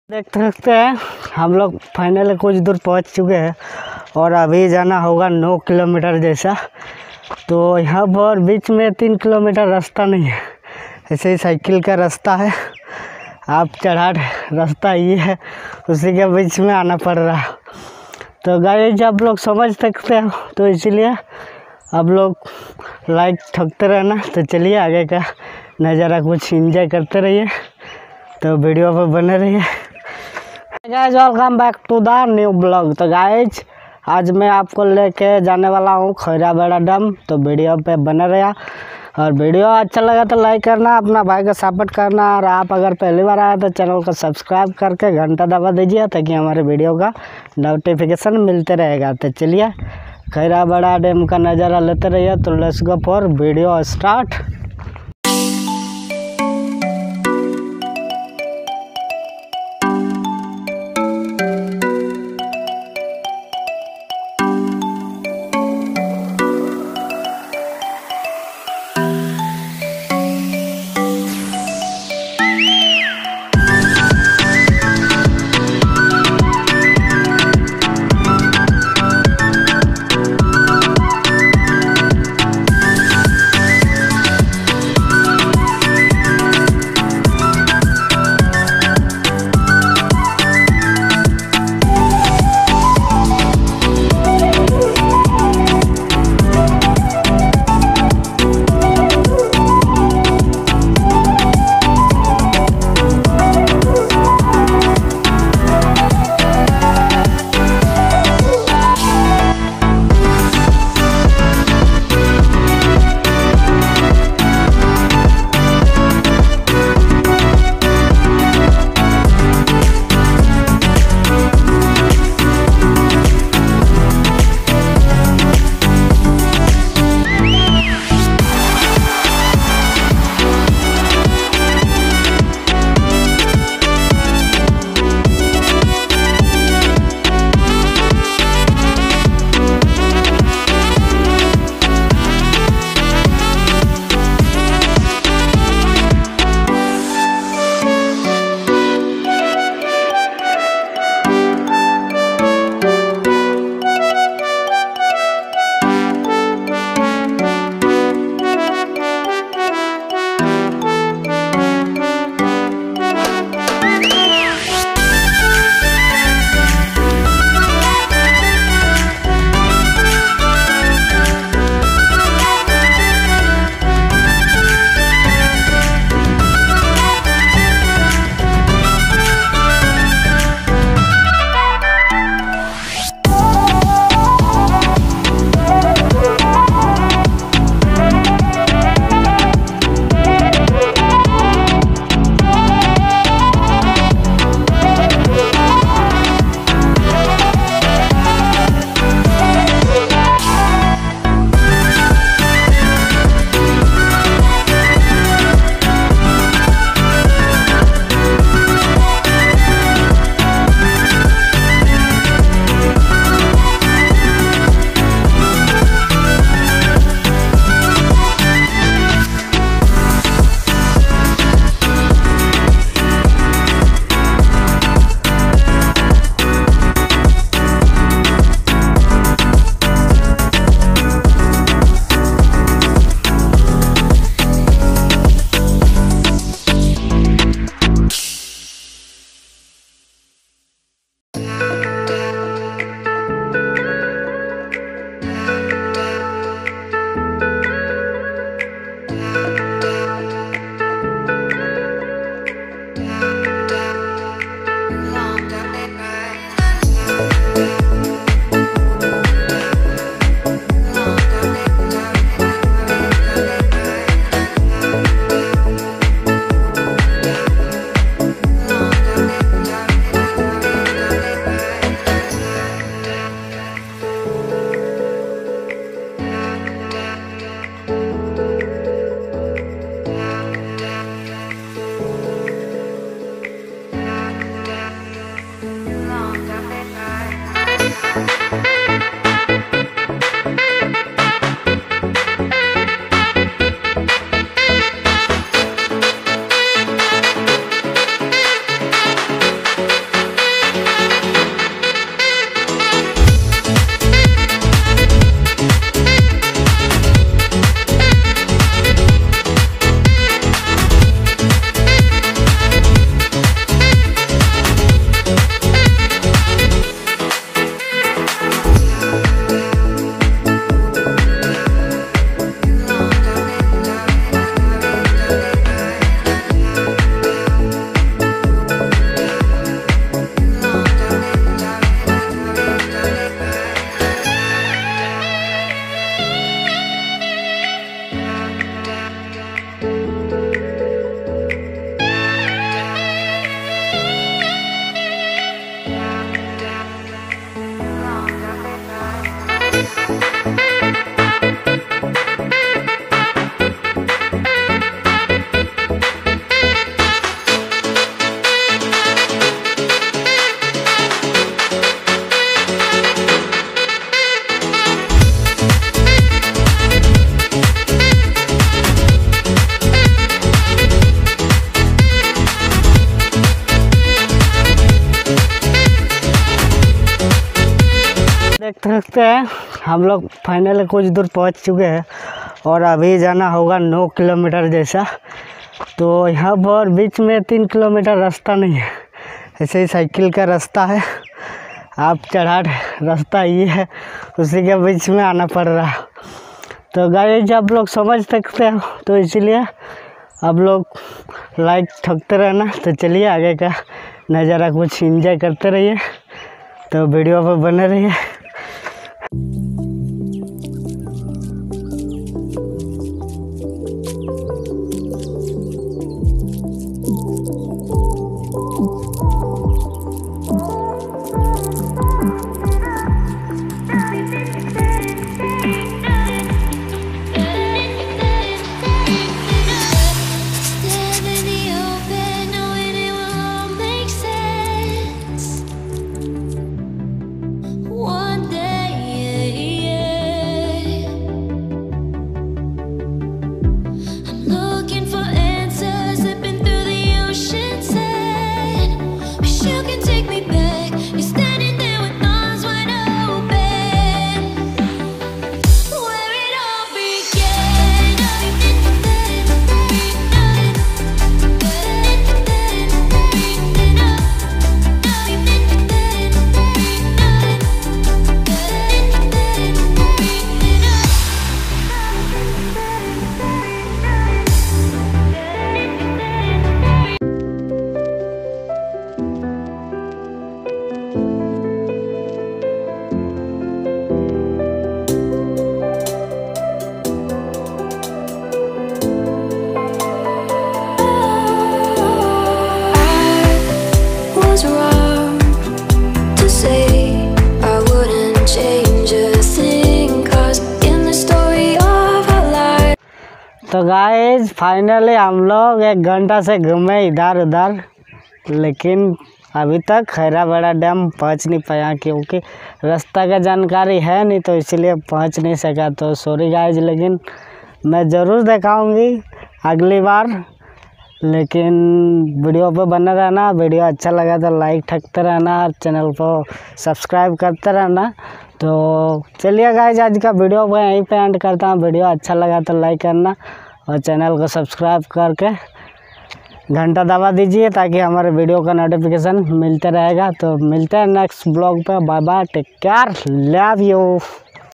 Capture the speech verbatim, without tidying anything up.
देख सकते हैं हम लोग फाइनली कुछ दूर पहुंच चुके हैं और अभी जाना होगा नौ किलोमीटर जैसा। तो यहाँ पर बीच में तीन किलोमीटर रास्ता नहीं है, ऐसे ही साइकिल का रास्ता है। आप चढ़ाड़ रास्ता ये है, उसी के बीच में आना पड़ रहा है। तो गाइस आप लोग समझ सकते हो, तो इसीलिए आप लोग लाइक ठगते रहना। तो चलिए आगे का नज़ारा कुछ एंजॉय करते रहिए, तो वीडियो पर बने रहिए। Guys welcome back to the new blog. तो गाइस आज मैं आपको लेके जाने वाला हूँ खैराबेरा डैम, तो वीडियो पे बने रहिए। और वीडियो अच्छा लगा तो लाइक करना, अपना भाई को सपोर्ट करना, और आप अगर पहली बार आए तो चैनल को सब्सक्राइब करके घंटा दबा दीजिए ताकि हमारे वीडियो का नोटिफिकेशन मिलते रहेगा। तो चलिए खैराबेरा डैम का नज़ारा लेते रहिए। तो let's go for video start. सकते हैं हम लोग फाइनली कुछ दूर पहुंच चुके हैं और अभी जाना होगा नौ किलोमीटर जैसा। तो यहाँ पर बीच में तीन किलोमीटर रास्ता नहीं है, ऐसे ही साइकिल का रास्ता है। आप चढ़ाड़ रास्ता ये है, उसी के बीच में आना पड़ रहा है। तो गाइस आप लोग समझ सकते हो, तो इसलिए आप लोग लाइक ठोकते रहना। तो चलिए आगे का नज़ारा कुछ एंजॉय करते रहिए, तो वीडियो पर बने रहिए। तो गाइस फाइनली हम लोग एक घंटा से घूमे इधर उधर, लेकिन अभी तक खैराबेड़ा डैम पहुंच नहीं पाया क्योंकि रास्ता का जानकारी है नहीं, तो इसलिए पहुंच नहीं सका। तो सॉरी गाइस, लेकिन मैं ज़रूर दिखाऊंगी अगली बार। लेकिन वीडियो पे बना रहना, वीडियो अच्छा लगा तो लाइक ठगते रहना, चैनल को सब्सक्राइब करते रहना। तो चलिए गाइस आज का वीडियो मैं यहीं पे एंड करता हूँ। वीडियो अच्छा लगा तो लाइक करना और चैनल को सब्सक्राइब करके घंटा दबा दीजिए ताकि हमारे वीडियो का नोटिफिकेशन मिलते रहेगा। तो मिलते हैं नेक्स्ट ब्लॉग पे। Bye bye, take care, love you.